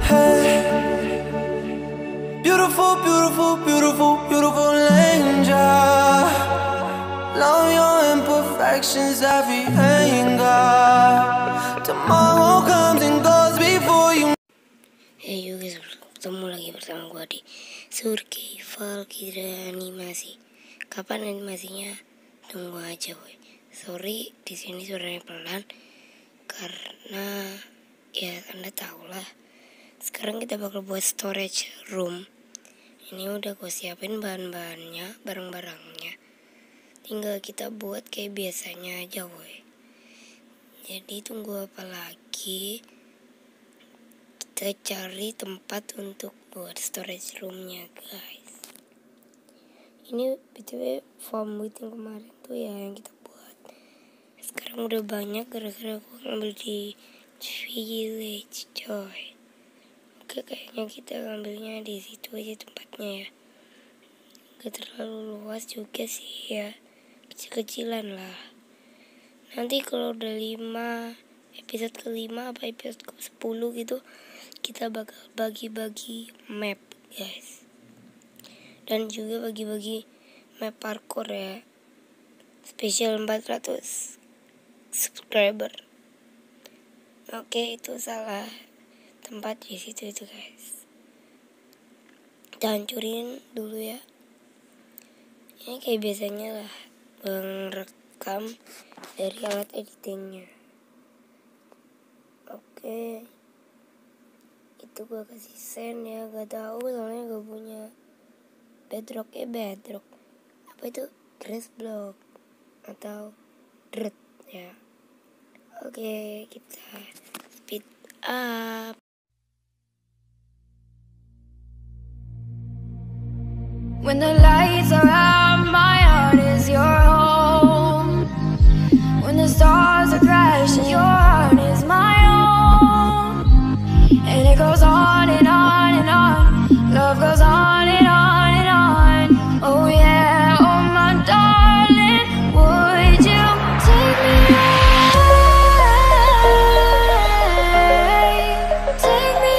Hey, beautiful, beautiful, beautiful, beautiful angel. Love your imperfections, every anger. Tomorrow comes and goes before you. Hey you guys, ketemu lagi bersama gua di Survival Kira Animasi. Kapan animasinya? Tunggu aja woy. Sorry di sini suaranya pelan karena ya Anda tahu lah. Sekarang kita bakal buat storage room. Ini udah gue siapin bahan-bahannya, barang-barangnya. Tinggal kita buat kayak biasanya aja woy. Jadi tunggu apa lagi? Kita cari tempat untuk buat storage roomnya guys. Ini btw foam wheat yang kemarin tuh ya yang kita buat. Sekarang udah banyak gara-gara gue ngambil di village coy. Oke, kayaknya kita ngambilnya di situ aja tempatnya ya. Gak terlalu luas juga sih ya, kecil-kecilan lah. Nanti kalau udah episode ke-5 apa episode ke-10 gitu, kita bakal bagi-bagi map guys. Dan juga bagi-bagi map parkour ya. Spesial 400 subscriber. Oke, itu salah tempat di situ itu guys. Kita hancurin dulu ya. Ini kayak biasanya lah, bang rekam dari alat editingnya. Oke, itu gua kasih send ya. Gak tahu soalnya gak punya bedrock apa itu, grass block atau dirt ya. Oke, kita speed up. When the lights are out, my heart is your home. When the stars are crashing, your heart is my own. And it goes on and on and on. Love goes on and on and on. Oh yeah, oh my darling, would you take me away? Take me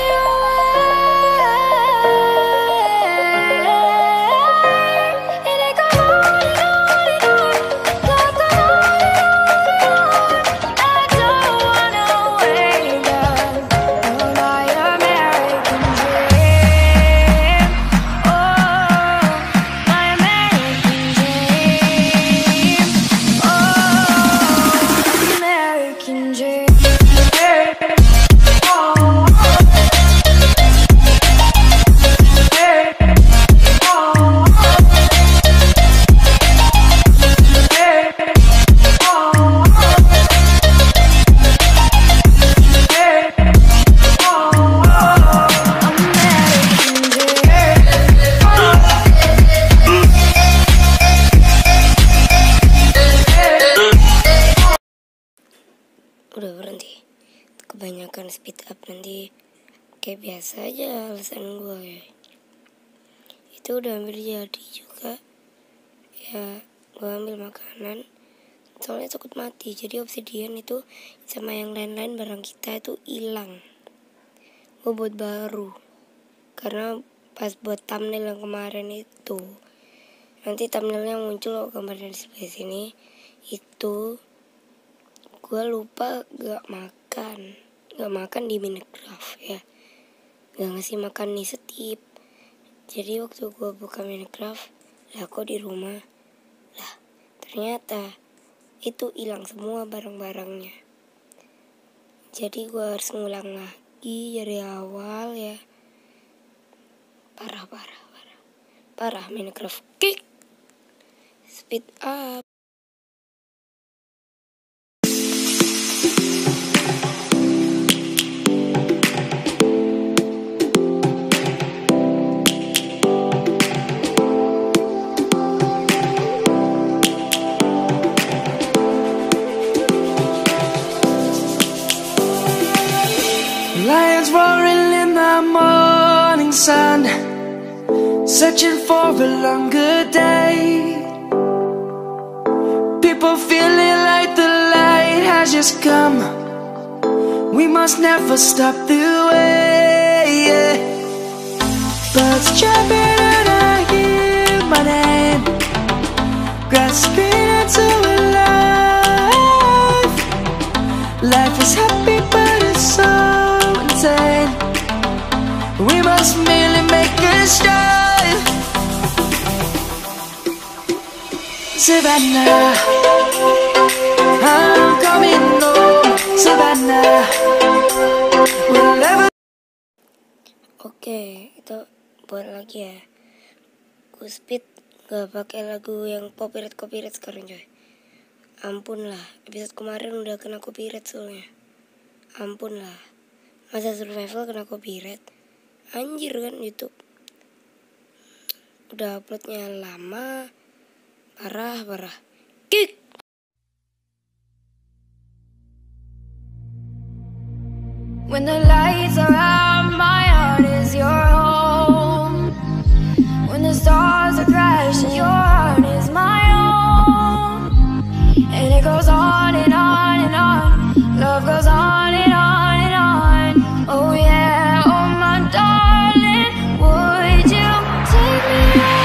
Udah berhenti. Kebanyakan speed up nanti kayak biasa aja alasan gue ya. Itu udah hampir jadi juga ya. Gue ambil makanan soalnya takut mati. Jadi obsidian itu sama yang lain-lain barang kita itu hilang. Gue buat baru karena pas buat thumbnail yang kemarin itu, nanti thumbnailnya muncul gambarnya di sebelah sini. Itu gue lupa gak makan di Minecraft ya, gak ngasih makan nih setip. Jadi waktu gue buka Minecraft lah, kok di rumah lah ternyata itu hilang semua barang-barangnya. Jadi gue harus ngulang lagi dari awal ya. Parah Minecraft kick. Speed up. Lions roaring in the morning sun, searching for a longer day. People feeling like the light has just come. We must never stop the way. must merely make a start. Savannah, I'm coming home. Savannah, we'll never. Oke, itu buat lagi ya. Ku speed gak pakai lagu yang copyright sekarang coy. Ampun lah, episode kemarin udah kena copyright soalnya. Ampun lah, masa survival kena copyright. Anjir kan YouTube. Udah uploadnya lama, parah. Kick. When the lights are out, my heart is your home. When the stars are crashing, your heart is my own. And it goes on and on and on. Love goes on and on and on. Oh yeah, oh my darling, would you take me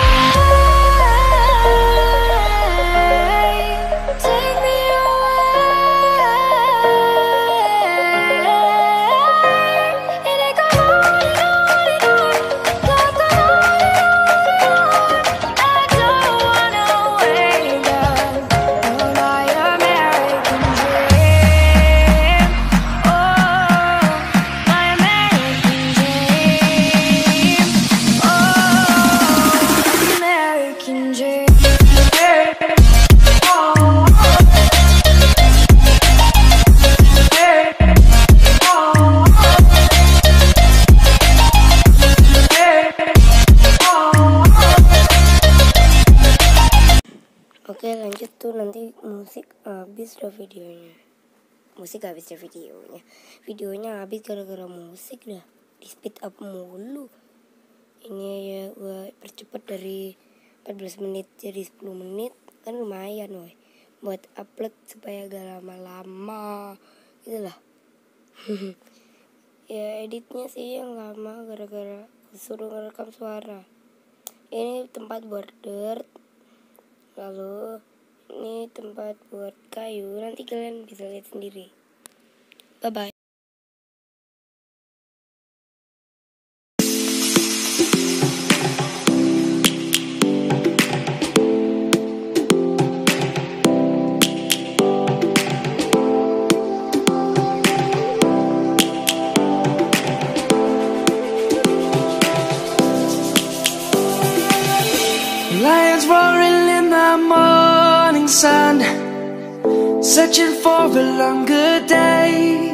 away? Take me away. And it goes on and on and on. Love goes on and on and on. I don't wanna wake up on my American dream. Oh, my American dream. Oh, American dream. Oke, lanjut tuh, nanti musik habis dah videonya. Musik habis dah videonya. Videonya habis gara-gara musik dah. Di speed up mulu. Ini ya gua percepat dari 14 menit jadi 10 menit. Kan lumayan woy. Buat upload supaya gak lama-lama. Gitu lah. Ya editnya sih yang lama gara-gara suruh ngerekam suara. Ini tempat buat dirt. Lalu ini tempat buat kayu. Nanti kalian bisa lihat sendiri. Bye bye. Lions roaring in the morning sun, searching for a longer day.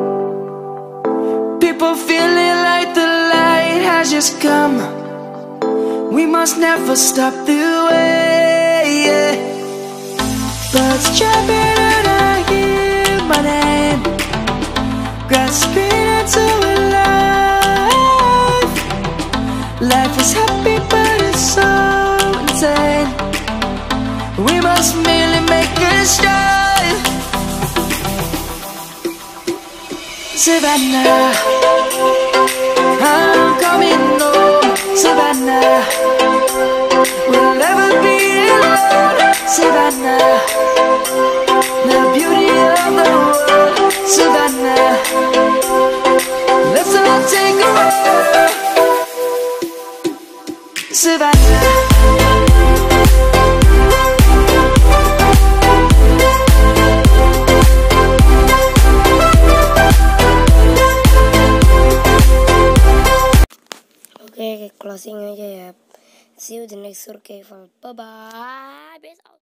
People feeling like the light has just come. We must never stop the way. Birds jumping and I hear my name, grasping into a life. Life is happy but it's so insane. We must merely make a start. Savannah, I'm coming home. Savannah, we'll never be alone. Savannah, the beauty of the world. Savannah, let's all take a walk. Savannah. Oke, closing aja ya. See you the next survival. Bye bye. Peace out.